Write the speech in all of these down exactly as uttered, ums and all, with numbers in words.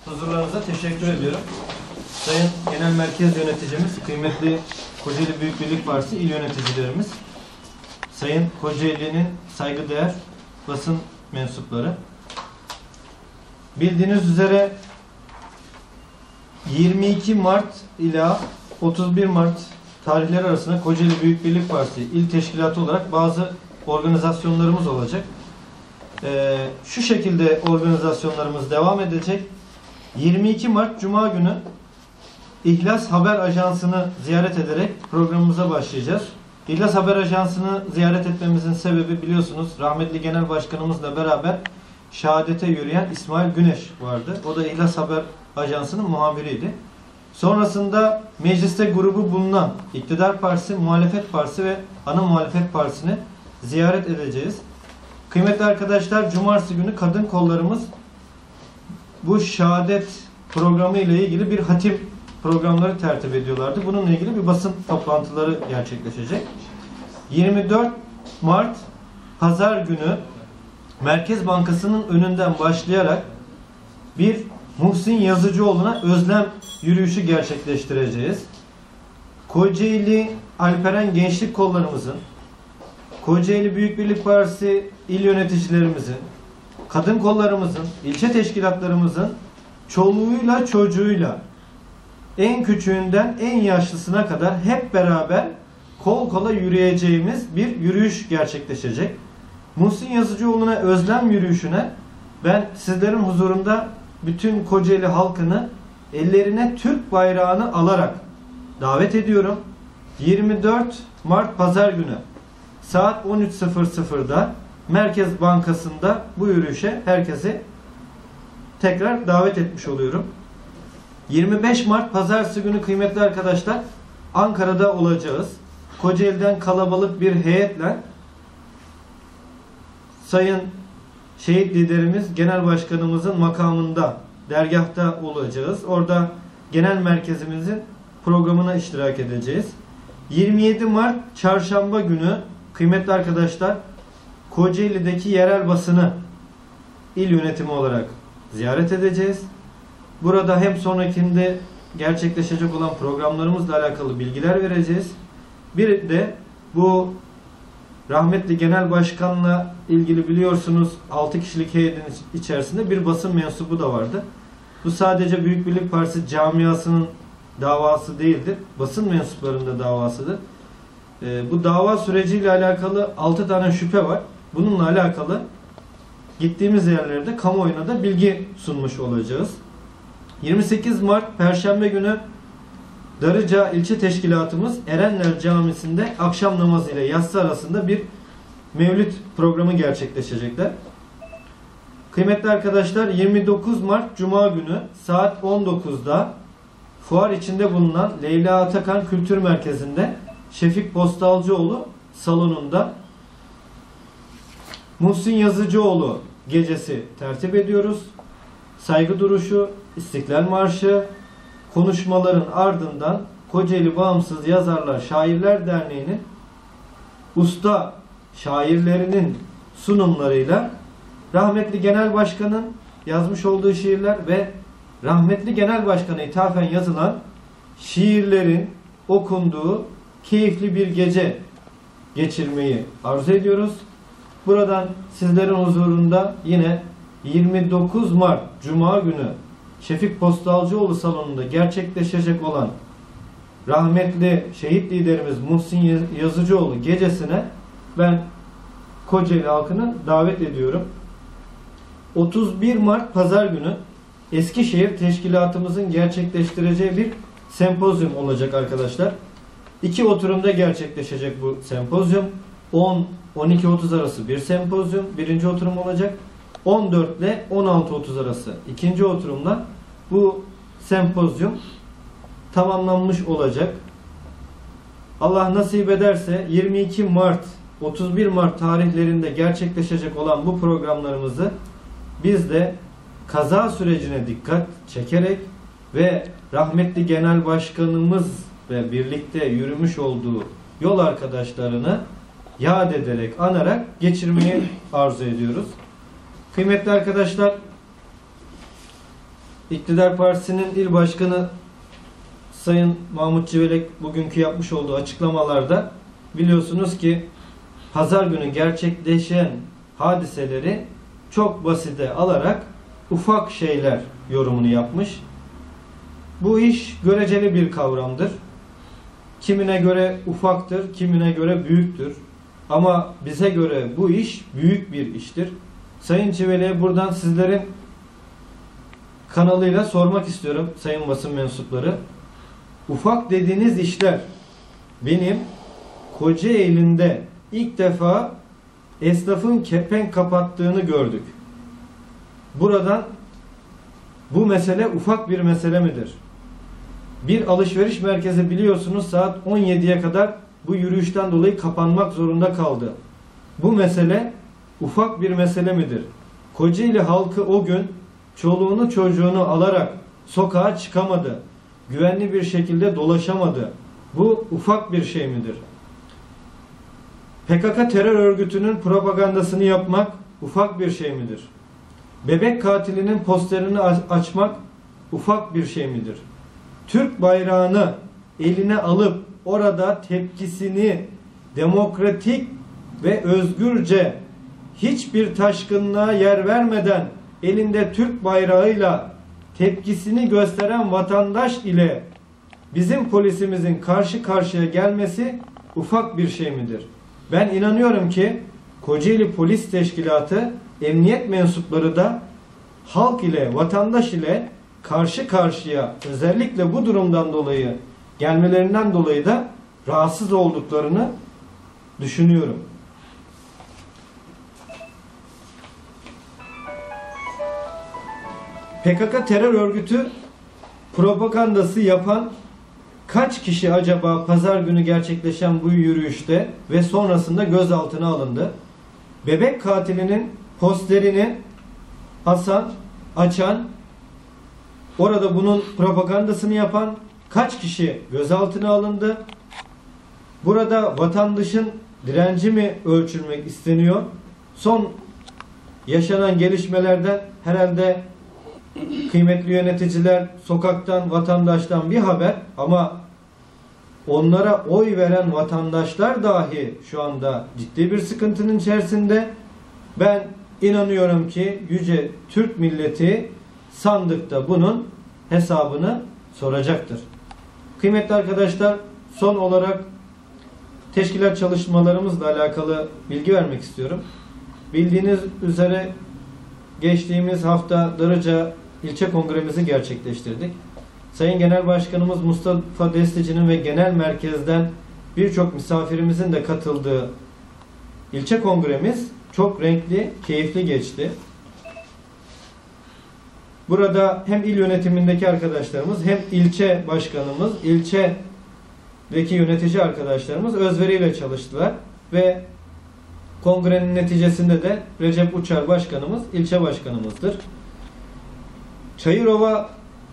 huzurlarınıza teşekkür ediyorum. Sayın Genel Merkez Yöneticimiz, kıymetli Kocaeli Büyük Birlik Partisi il yöneticilerimiz, Sayın Kocaeli'nin saygıdeğer basın mensupları. Bildiğiniz üzere yirmi iki Mart ila otuz bir Mart tarihleri arasında Kocaeli Büyük Birlik Partisi il teşkilatı olarak bazı organizasyonlarımız olacak. Ee, şu şekilde organizasyonlarımız devam edecek. yirmi iki Mart Cuma günü İhlas Haber Ajansı'nı ziyaret ederek programımıza başlayacağız. İhlas Haber Ajansı'nı ziyaret etmemizin sebebi, biliyorsunuz, rahmetli Genel Başkanımızla beraber şehadete yürüyen İsmail Güneş vardı. O da İhlas Haber Ajansı'nın muhabiriydi. Sonrasında mecliste grubu bulunan İktidar Partisi, Muhalefet Partisi ve Ana Muhalefet Partisi'ni ziyaret edeceğiz. Kıymetli arkadaşlar, Cumartesi günü kadın kollarımız bu şehadet programı ile ilgili bir hatim programları tertip ediyorlardı. Bununla ilgili bir basın toplantıları gerçekleşecek. yirmi dört Mart Pazar günü Merkez Bankası'nın önünden başlayarak bir Muhsin Yazıcıoğlu'na özlem yürüyüşü gerçekleştireceğiz. Kocaeli Alperen Gençlik Kollarımızın, Kocaeli Büyük Birlik Partisi il yöneticilerimizin, kadın kollarımızın, ilçe teşkilatlarımızın çoluğuyla çocuğuyla, en küçüğünden en yaşlısına kadar hep beraber kol kola yürüyeceğimiz bir yürüyüş gerçekleşecek. Muhsin Yazıcıoğlu'na özlem yürüyüşüne ben sizlerin huzurunda bütün Kocaeli halkını ellerine Türk bayrağını alarak davet ediyorum. yirmi dört Mart Pazar günü saat on üç sıfır sıfırda Merkez Bankası'nda bu yürüyüşe herkesi tekrar davet etmiş oluyorum. yirmi beş Mart Pazartesi günü kıymetli arkadaşlar Ankara'da olacağız. Kocaeli'den kalabalık bir heyetle Sayın Şehit Liderimiz Genel Başkanımızın makamında, dergahta olacağız. Orada genel merkezimizin programına iştirak edeceğiz. yirmi yedi Mart Çarşamba günü kıymetli arkadaşlar Kocaeli'deki yerel basını il yönetimi olarak ziyaret edeceğiz. Burada hem sonrakinde gerçekleşecek olan programlarımızla alakalı bilgiler vereceğiz. Bir de bu rahmetli Genel Başkan'la ilgili biliyorsunuz altı kişilik heyetin içerisinde bir basın mensubu da vardı. Bu sadece Büyük Birlik Partisi camiasının davası değildir. Basın mensuplarının da davasıdır. Ee, bu dava süreciyle alakalı altı tane şüphe var. Bununla alakalı gittiğimiz yerlerde kamuoyuna da bilgi sunmuş olacağız. yirmi sekiz Mart Perşembe günü Darıca İlçe Teşkilatımız Erenler Camisi'nde akşam namazı ile yatsı arasında bir mevlüt programı gerçekleşecekler. Kıymetli arkadaşlar, yirmi dokuz Mart Cuma günü saat on dokuzda fuar içinde bulunan Leyla Atakan Kültür Merkezi'nde Şefik Postalcıoğlu salonunda Muhsin Yazıcıoğlu gecesi tertip ediyoruz. Saygı duruşu, İstiklal Marşı, konuşmaların ardından Kocaeli Bağımsız Yazarlar Şairler Derneği'nin usta şairlerinin sunumlarıyla rahmetli Genel Başkan'ın yazmış olduğu şiirler ve rahmetli Genel Başkan'a ithafen yazılan şiirlerin okunduğu keyifli bir gece geçirmeyi arzu ediyoruz. Buradan sizlerin huzurunda yine yirmi dokuz Mart Cuma günü Şefik Postalcıoğlu salonunda gerçekleşecek olan rahmetli şehit liderimiz Muhsin Yazıcıoğlu gecesine ben Kocaeli halkını davet ediyorum. otuz bir Mart Pazar günü Eskişehir Teşkilatımızın gerçekleştireceği bir sempozyum olacak arkadaşlar. İki oturumda gerçekleşecek bu sempozyum. on on iki otuz arası bir sempozyum, birinci oturum olacak. on dört ile on altı otuz arası ikinci oturumla bu sempozyum tamamlanmış olacak. Allah nasip ederse yirmi iki Mart otuz bir Mart tarihlerinde gerçekleşecek olan bu programlarımızı biz de kaza sürecine dikkat çekerek ve rahmetli Genel Başkanımız ve birlikte yürümüş olduğu yol arkadaşlarını yad ederek, anarak geçirmeyi arzu ediyoruz. Kıymetli arkadaşlar, İktidar Partisi'nin il başkanı Sayın Mahmut Civelek bugünkü yapmış olduğu açıklamalarda biliyorsunuz ki pazar günü gerçekleşen hadiseleri çok basite alarak ufak şeyler yorumunu yapmış. Bu iş göreceli bir kavramdır. Kimine göre ufaktır, kimine göre büyüktür. Ama bize göre bu iş büyük bir iştir. Sayın Civelek'e buradan sizlerin kanalıyla sormak istiyorum sayın basın mensupları. Ufak dediğiniz işler benim Kocaeli'nde ilk defa esnafın kepenk kapattığını gördük. Buradan bu mesele ufak bir mesele midir? Bir alışveriş merkezi biliyorsunuz saat on yediye kadar bu yürüyüşten dolayı kapanmak zorunda kaldı. Bu mesele ufak bir mesele midir? Kocaeli halkı o gün çoluğunu çocuğunu alarak sokağa çıkamadı. Güvenli bir şekilde dolaşamadı. Bu ufak bir şey midir? P K K terör örgütünün propagandasını yapmak ufak bir şey midir? Bebek katilinin posterini açmak ufak bir şey midir? Türk bayrağını eline alıp orada tepkisini demokratik ve özgürce hiçbir taşkınlığa yer vermeden elinde Türk bayrağıyla tepkisini gösteren vatandaş ile bizim polisimizin karşı karşıya gelmesi ufak bir şey midir? Ben inanıyorum ki Kocaeli Polis Teşkilatı emniyet mensupları da halk ile, vatandaş ile karşı karşıya özellikle bu durumdan dolayı gelmelerinden dolayı da rahatsız olduklarını düşünüyorum. P K K terör örgütü propagandası yapan kaç kişi acaba pazar günü gerçekleşen bu yürüyüşte ve sonrasında gözaltına alındı? Bebek katilinin posterini asan, açan, orada bunun propagandasını yapan kaç kişi gözaltına alındı? Burada vatandaşın direnci mi ölçülmek isteniyor? Son yaşanan gelişmelerden herhalde kıymetli yöneticiler sokaktan, vatandaştan bir haber ama onlara oy veren vatandaşlar dahi şu anda ciddi bir sıkıntının içerisinde. Ben inanıyorum ki yüce Türk milleti sandıkta bunun hesabını soracaktır. Kıymetli arkadaşlar, son olarak teşkilat çalışmalarımızla alakalı bilgi vermek istiyorum. Bildiğiniz üzere geçtiğimiz hafta Darıca ilçe kongremizi gerçekleştirdik. Sayın Genel Başkanımız Mustafa Destici'nin ve genel merkezden birçok misafirimizin de katıldığı ilçe kongremiz çok renkli, keyifli geçti. Burada hem il yönetimindeki arkadaşlarımız hem ilçe başkanımız, ilçedeki yönetici arkadaşlarımız özveriyle çalıştılar ve kongrenin neticesinde de Recep Uçar Başkanımız ilçe başkanımızdır. Çayırova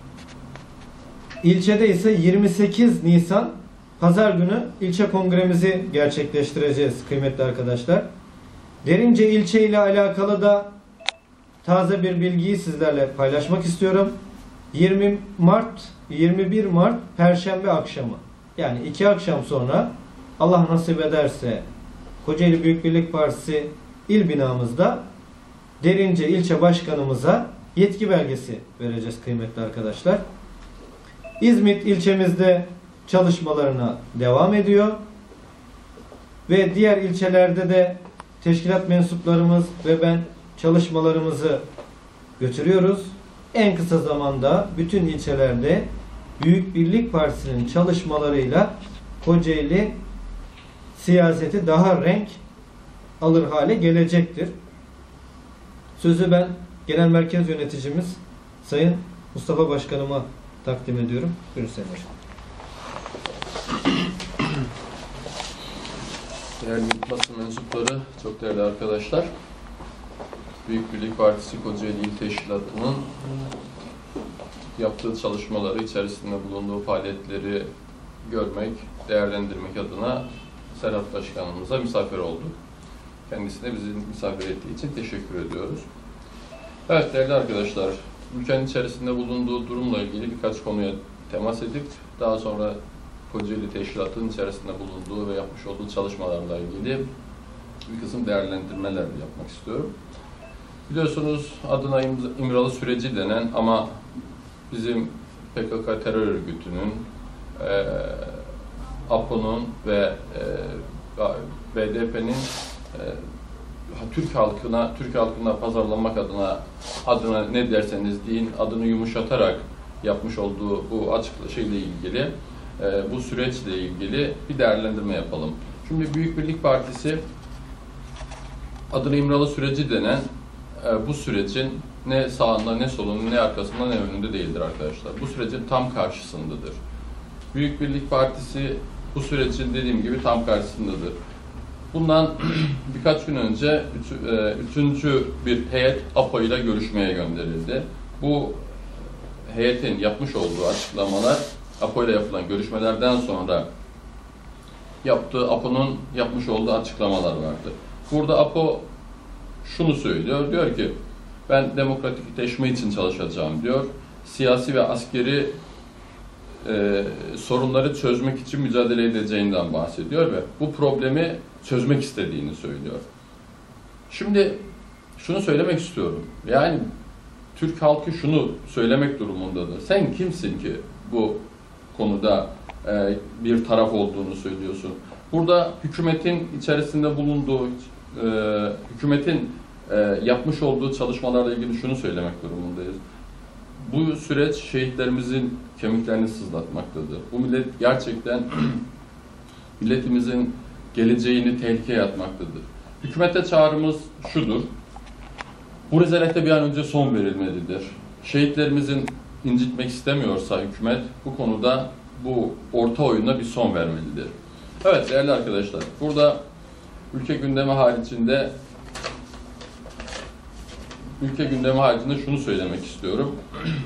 ilçede ise yirmi sekiz Nisan Pazar günü ilçe kongremizi gerçekleştireceğiz kıymetli arkadaşlar. Derince ilçe ile alakalı da taze bir bilgiyi sizlerle paylaşmak istiyorum. yirmi Mart, yirmi bir Mart Perşembe akşamı, yani iki akşam sonra Allah nasip ederse Kocaeli Büyük Birlik Partisi il binamızda Derince ilçe başkanımıza yetki belgesi vereceğiz kıymetli arkadaşlar. İzmit ilçemizde çalışmalarına devam ediyor ve diğer ilçelerde de teşkilat mensuplarımız ve ben çalışmalarımızı götürüyoruz. En kısa zamanda bütün ilçelerde Büyük Birlik Partisi'nin çalışmalarıyla Kocaeli siyaseti daha renk alır hale gelecektir. Sözü ben Genel Merkez Yöneticimiz Sayın Mustafa Başkanıma takdim ediyorum. Buyurun Sayın Başkanım. Değerli basın mensupları, çok değerli arkadaşlar. Büyük Birlik Partisi Kocaeli İl Teşkilatı'nın yaptığı çalışmaları, içerisinde bulunduğu faaliyetleri görmek, değerlendirmek adına Serhat Başkanımıza misafir olduk. Kendisine bizi misafir ettiği için teşekkür ediyoruz. Evet değerli arkadaşlar, ülkenin içerisinde bulunduğu durumla ilgili birkaç konuya temas edip daha sonra Kocaeli Teşkilatı'nın içerisinde bulunduğu ve yapmış olduğu çalışmalarla ilgili bir kısım değerlendirmeler yapmak istiyorum. Biliyorsunuz adına İmralı süreci denen ama bizim P K K terör örgütünün, e, APO'nun ve e, B D P'nin e, Türk halkına, Türk halkına pazarlamak adına adına ne derseniz deyin adını yumuşatarak yapmış olduğu bu açıkla şeyle ilgili, e, bu süreçle ilgili bir değerlendirme yapalım. Şimdi Büyük Birlik Partisi adına İmralı süreci denen e, bu sürecin ne sağında, ne solunda, ne arkasında, ne önünde değildir arkadaşlar. Bu sürecin tam karşısındadır. Büyük Birlik Partisi bu sürecin dediğim gibi tam karşısındadır. Bundan birkaç gün önce üçüncü bir heyet APO ile görüşmeye gönderildi. Bu heyetin yapmış olduğu açıklamalar, APO ile yapılan görüşmelerden sonra yaptığı APO'nun yapmış olduğu açıklamalar vardı. Burada APO şunu söylüyor, diyor ki ben demokratikleşme için çalışacağım diyor. Siyasi ve askeri e, sorunları çözmek için mücadele edeceğinden bahsediyor ve bu problemi çözmek istediğini söylüyor. Şimdi şunu söylemek istiyorum. Yani Türk halkı şunu söylemek durumundadır. Sen kimsin ki bu konuda e, bir taraf olduğunu söylüyorsun? Burada hükümetin içerisinde bulunduğu, e, hükümetin e, yapmış olduğu çalışmalarla ilgili şunu söylemek durumundayız. Bu süreç şehitlerimizin kemiklerini sızlatmaktadır. Bu millet gerçekten milletimizin geleceğini tehlikeye atmaktadır. Hükümete çağrımız şudur. Bu rezalete bir an önce son verilmelidir. Şehitlerimizin incitmek istemiyorsa hükümet bu konuda bu orta oyuna bir son vermelidir. Evet değerli arkadaşlar, burada ülke gündemi haricinde ülke gündemi haricinde şunu söylemek istiyorum.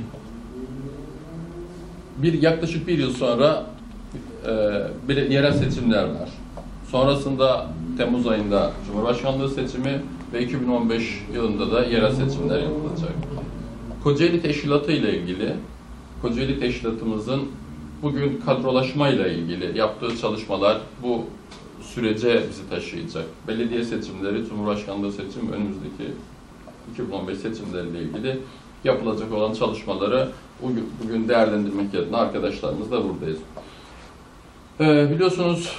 Bir yaklaşık bir yıl sonra e, bir yerel seçimler var. Sonrasında Temmuz ayında Cumhurbaşkanlığı seçimi ve iki bin on beş yılında da yerel seçimler yapılacak. Kocaeli Teşkilatı ile ilgili, Kocaeli Teşkilatımızın bugün kadrolaşma ile ilgili yaptığı çalışmalar bu sürece bizi taşıyacak. Belediye seçimleri, Cumhurbaşkanlığı seçimi, önümüzdeki iki bin on beş seçimleriyle ilgili yapılacak olan çalışmaları bugün, bugün değerlendirmek adına arkadaşlarımızla buradayız. Ee, biliyorsunuz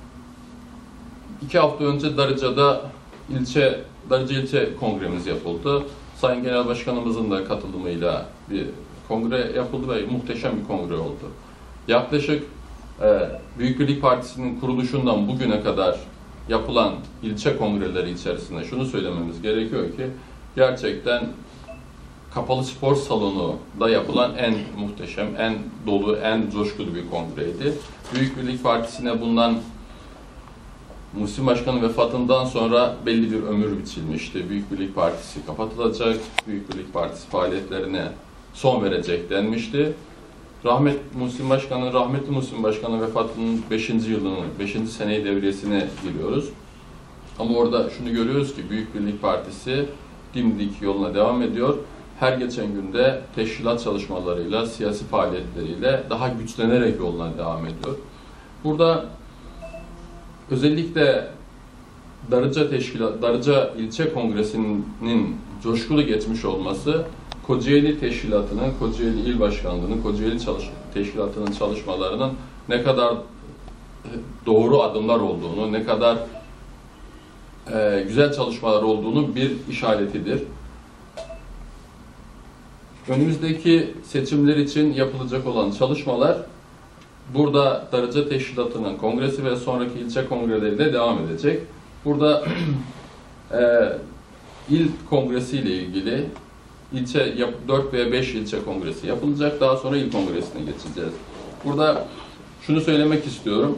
iki hafta önce Darıca'da ilçe, Darıca ilçe kongremiz yapıldı. Sayın Genel Başkanımızın da katılımıyla bir kongre yapıldı ve muhteşem bir kongre oldu. Yaklaşık e, Büyük Birlik Partisi'nin kuruluşundan bugüne kadar yapılan ilçe kongreleri içerisinde şunu söylememiz gerekiyor ki gerçekten kapalı spor salonu da yapılan en muhteşem, en dolu, en coşkulu bir kongreydi. Büyük Birlik Partisi'ne bundan Muhsin Başkan'ın vefatından sonra belli bir ömür biçilmişti. Büyük Birlik Partisi kapatılacak, Büyük Birlik Partisi faaliyetlerine son verecek denmişti. Rahmet Muhsin Başkan'ın, rahmetli Muhsin Başkan'ın vefatının beşinci yılını, beşinci seneyi devriyesine giriyoruz. Ama orada şunu görüyoruz ki Büyük Birlik Partisi dimdik yoluna devam ediyor. Her geçen günde teşkilat çalışmalarıyla, siyasi faaliyetleriyle daha güçlenerek yoluna devam ediyor. Burada özellikle Darıca Teşkilat, Darıca İlçe Kongresi'nin coşkulu geçmiş olması, Kocaeli Teşkilatı'nın, Kocaeli İl Başkanlığı'nın, Kocaeli çalış Teşkilatı'nın çalışmalarının ne kadar doğru adımlar olduğunu, ne kadar e, güzel çalışmalar olduğunu bir işaretidir. Önümüzdeki seçimler için yapılacak olan çalışmalar burada Darıca Teşkilatı'nın kongresi ve sonraki ilçe kongreleriyle devam edecek. Burada e, il kongresi ile ilgili ilçe dört veya beş ilçe kongresi yapılacak. Daha sonra il kongresine geçeceğiz. Burada şunu söylemek istiyorum.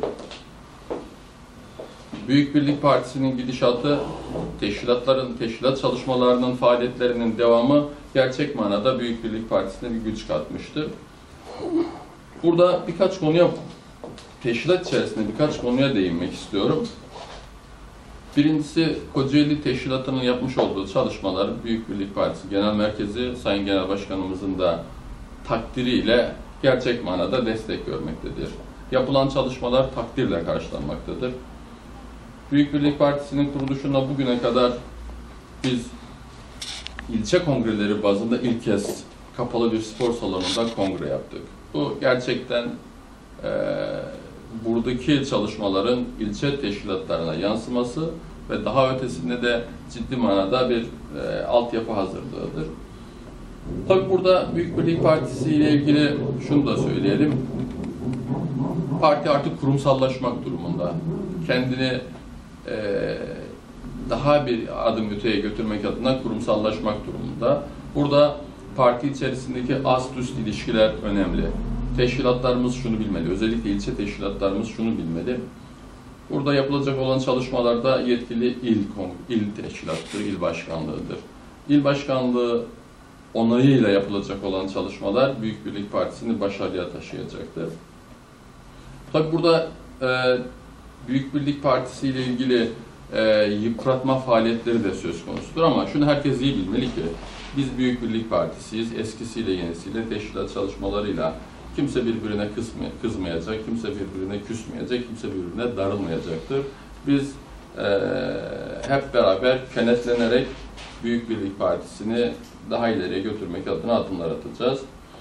Büyük Birlik Partisi'nin gidişatı, teşkilatların, teşkilat çalışmalarının, faaliyetlerinin devamı gerçek manada Büyük Birlik Partisi'ne bir güç katmıştır. Burada birkaç konuya, teşkilat içerisinde birkaç konuya değinmek istiyorum. Birincisi, Kocaeli Teşkilatı'nın yapmış olduğu çalışmalar Büyük Birlik Partisi Genel Merkezi, Sayın Genel Başkanımızın da takdiriyle gerçek manada destek görmektedir. Yapılan çalışmalar takdirle karşılanmaktadır. Büyük Birlik Partisi'nin kuruluşuna bugüne kadar biz ilçe kongreleri bazında ilk kez kapalı bir spor salonunda kongre yaptık. Bu gerçekten e, buradaki çalışmaların ilçe teşkilatlarına yansıması ve daha ötesinde de ciddi manada bir e, altyapı hazırlığıdır. Tabii burada Büyük Birlik Partisi ile ilgili şunu da söyleyelim. Parti artık kurumsallaşmak durumunda. Kendini e, daha bir adım öteye götürmek adına kurumsallaşmak durumunda. Burada parti içerisindeki ast-üst ilişkiler önemli. Teşkilatlarımız şunu bilmeli, özellikle ilçe teşkilatlarımız şunu bilmeli. Burada yapılacak olan çalışmalarda yetkili il, il teşkilattır, il başkanlığıdır. İl başkanlığı onayıyla yapılacak olan çalışmalar Büyük Birlik Partisi'ni başarıya taşıyacaktır. Tabi burada e, Büyük Birlik Partisi ile ilgili e, yıpratma faaliyetleri de söz konusudur ama şunu herkes iyi bilmeli ki biz Büyük Birlik Partisiyiz, eskisiyle yenisiyle teşkilat çalışmalarıyla kimse birbirine kızmayacak, kimse birbirine küsmeyecek, kimse birbirine darılmayacaktır. Biz e, hep beraber kenetlenerek Büyük Birlik Partisi'ni daha ileriye götürmek adına adımlar atacağız.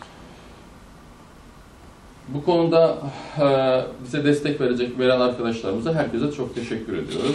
Bu konuda e, bize destek verecek, veren arkadaşlarımıza, herkese çok teşekkür ediyoruz.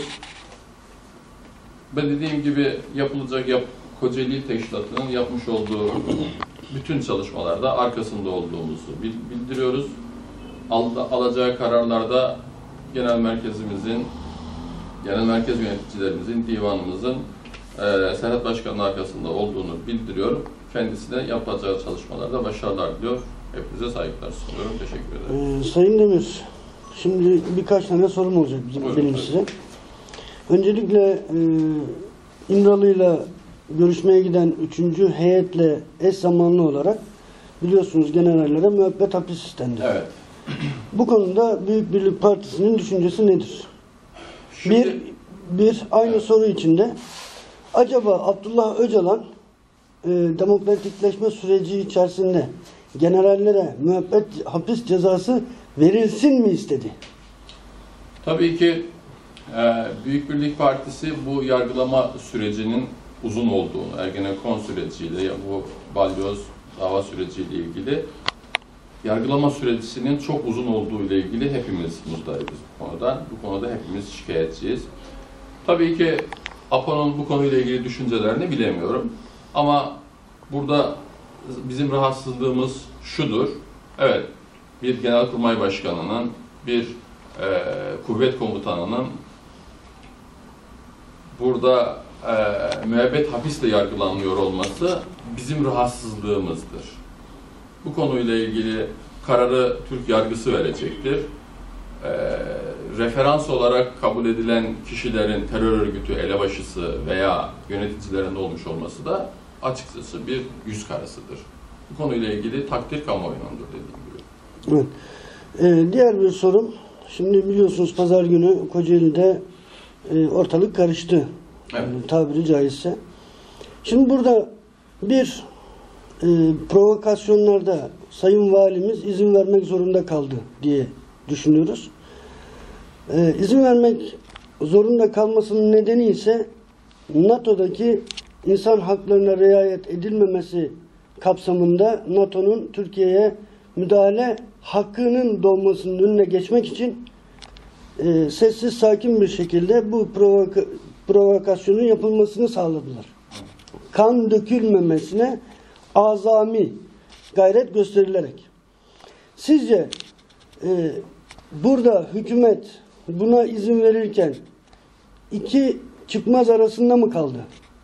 Ben dediğim gibi yapılacak yap, Kocaeli Teşkilatı'nın yapmış olduğu bütün çalışmalarda arkasında olduğumuzu bildiriyoruz. Al, alacağı kararlarda genel merkezimizin, genel merkez yöneticilerimizin, divanımızın e, Serhat Başkan'ın arkasında olduğunu bildiriyorum. Kendisine yapacağı çalışmalarda başarılar diliyor. Hepinize saygılar sunuyorum. Teşekkür ederim. Ee, Sayın Demir, şimdi birkaç tane sorum olacak bizim, Buyurun, benim tabii. size. Öncelikle e, İmralı'yla görüşmeye giden üçüncü heyetle eş zamanlı olarak biliyorsunuz generallere müebbet hapis istendi. Evet. Bu konuda Büyük Birlik Partisi'nin düşüncesi nedir? Şimdi, bir, bir aynı evet. soru içinde acaba Abdullah Öcalan e, demokratikleşme süreci içerisinde generallere müebbet hapis cezası verilsin mi istedi? Tabii ki e, Büyük Birlik Partisi bu yargılama sürecinin uzun olduğunu, Ergenekon süreciyle, bu balyoz dava süreciyle ilgili yargılama sürecinin çok uzun olduğu ile ilgili hepimiz muzdaribiz bu konuda. Bu konuda hepimiz şikayetçiyiz. Tabii ki A P O'nun bu konuyla ilgili düşüncelerini bilemiyorum. Ama burada bizim rahatsızlığımız şudur. Evet, bir Genelkurmay Başkanı'nın, bir e, kuvvet komutanının burada e, müebbet hapisle yargılanıyor olması bizim rahatsızlığımızdır. Bu konuyla ilgili kararı Türk yargısı verecektir. E, referans olarak kabul edilen kişilerin terör örgütü elebaşısı veya yöneticilerinde olmuş olması da açıkçası bir yüz karasıdır. Bu konuyla ilgili takdir kamuoyunundur dediğim gibi. Evet. Ee, diğer bir sorum, şimdi biliyorsunuz pazar günü Kocaeli'de e, ortalık karıştı. Evet. E, tabiri caizse. Şimdi burada bir e, provokasyonlarda Sayın Valimiz izin vermek zorunda kaldı diye düşünüyoruz. E, izin vermek zorunda kalmasının nedeni ise NATO'daki insan haklarına riayet edilmemesi kapsamında NATO'nun Türkiye'ye müdahale hakkının doğmasının önüne geçmek için e, sessiz sakin bir şekilde bu provoka provokasyonun yapılmasını sağladılar. Kan dökülmemesine azami gayret gösterilerek. Sizce e, burada hükümet buna izin verirken iki çıkmaz arasında mı kaldı?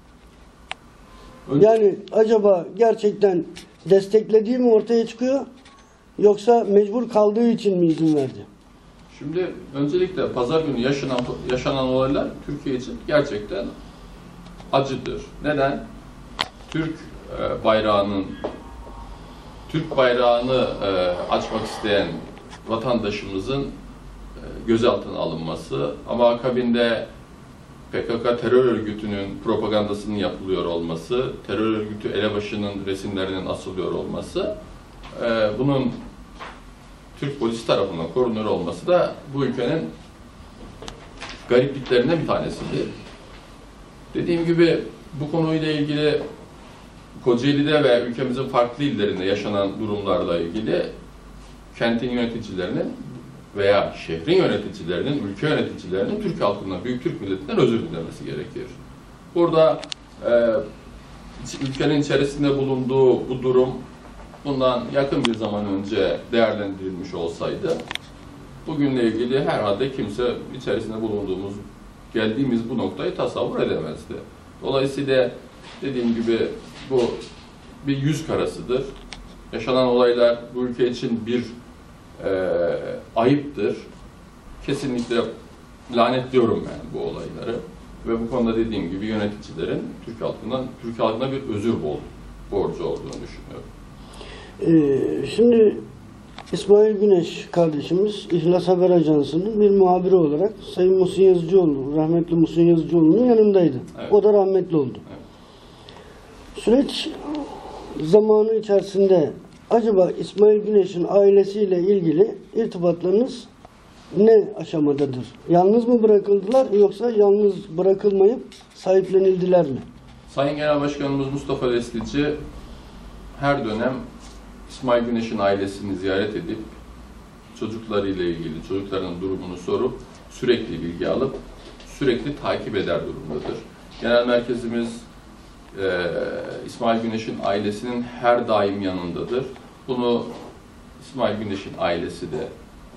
Yani acaba gerçekten desteklediği mi ortaya çıkıyor, yoksa mecbur kaldığı için mi izin verdi? Şimdi öncelikle pazar günü yaşanan, yaşanan olaylar Türkiye için gerçekten acıdır. Neden? Türk e, bayrağının Türk bayrağını e, açmak isteyen vatandaşımızın e, gözaltına alınması ama akabinde P K K terör örgütünün propagandasının yapılıyor olması, terör örgütü elebaşının resimlerinin asılıyor olması, e, bunun Türk polisi tarafından korunuyor olması da bu ülkenin garipliklerinden bir tanesidir. Dediğim gibi bu konuyla ilgili Kocaeli'de ve ülkemizin farklı illerinde yaşanan durumlarla ilgili kentin yöneticilerinin veya şehrin yöneticilerinin, ülke yöneticilerinin Türk halkından, büyük Türk milletinden özür dilemesi gerekir. Burada e, ülkenin içerisinde bulunduğu bu durum bundan yakın bir zaman önce değerlendirilmiş olsaydı bugünle ilgili herhalde kimse içerisinde bulunduğumuz, geldiğimiz bu noktayı tasavvur edemezdi. Dolayısıyla dediğim gibi bu bir yüz karasıdır. Yaşanan olaylar bu ülke için bir e, ayıptır. Kesinlikle lanetliyorum yani bu olayları. Ve bu konuda dediğim gibi yöneticilerin Türk halkından, Türk halkına bir özür borcu olduğunu düşünüyorum. Ee, şimdi İsmail Güneş kardeşimiz İhlas Haber Ajansı'nın bir muhabiri olarak Sayın Muhsin Yazıcıoğlu, rahmetli Muhsin Yazıcıoğlu'nun yanındaydı. Evet. O da rahmetli oldu. Evet. Süreç zamanı içerisinde acaba İsmail Güneş'in ailesiyle ilgili irtibatlarınız ne aşamadadır? Yalnız mı bırakıldılar yoksa yalnız bırakılmayıp sahiplenildiler mi? Sayın Genel Başkanımız Mustafa Destici her dönem İsmail Güneş'in ailesini ziyaret edip çocuklarıyla ilgili, çocuklarının durumunu sorup sürekli bilgi alıp sürekli takip eder durumdadır. Genel merkezimiz e, İsmail Güneş'in ailesinin her daim yanındadır. Bunu İsmail Güneş'in ailesi de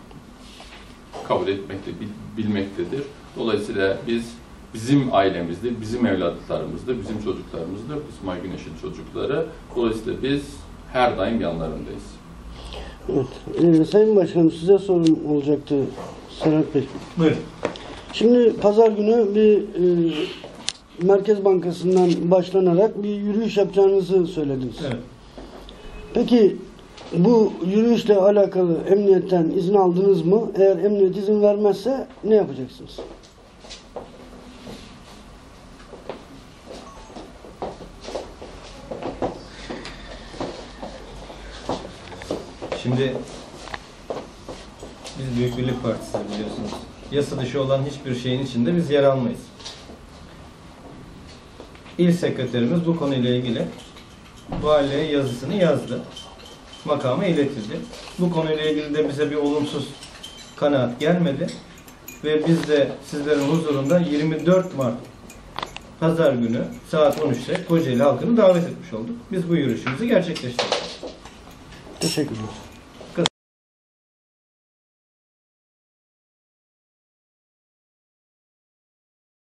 kabul etmekte, bilmektedir. Dolayısıyla biz, bizim ailemizdir, bizim evlatlarımızdır, bizim çocuklarımızdır, İsmail Güneş'in çocukları. Dolayısıyla biz her daim yanlarındayız. Evet. Ee, Sayın Başkanım, size sorum olacaktı Serhat Bey. Buyurun. Şimdi pazar günü bir e, Merkez Bankası'ndan başlanarak bir yürüyüş yapacağınızı söylediniz. Evet. Peki bu yürüyüşle alakalı emniyetten izin aldınız mı? Eğer emniyet izin vermezse ne yapacaksınız? Şimdi biz Büyük Birlik Partisi biliyorsunuz. Yasa dışı olan hiçbir şeyin içinde biz yer almayız. İl sekreterimiz bu konuyla ilgili valiliğe yazısını yazdı. Makama iletildi. Bu konuyla ilgili de bize bir olumsuz kanaat gelmedi. Ve biz de sizlerin huzurunda yirmi dört Mart Pazar günü saat on üçte Kocaeli halkını davet etmiş olduk. Biz bu yürüyüşümüzü gerçekleştirdik. Teşekkür ederim.